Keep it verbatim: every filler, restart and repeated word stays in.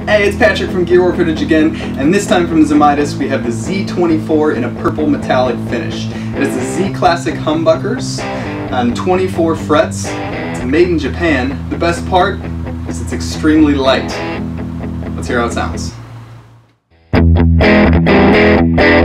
Hey, it's Patrick from Gear War Footage again, and this time from Zemaitis we have the Z twenty-four in a purple metallic finish. It is the Z Classic humbuckers on twenty-four frets. It's made in Japan. The best part is it's extremely light. Let's hear how it sounds.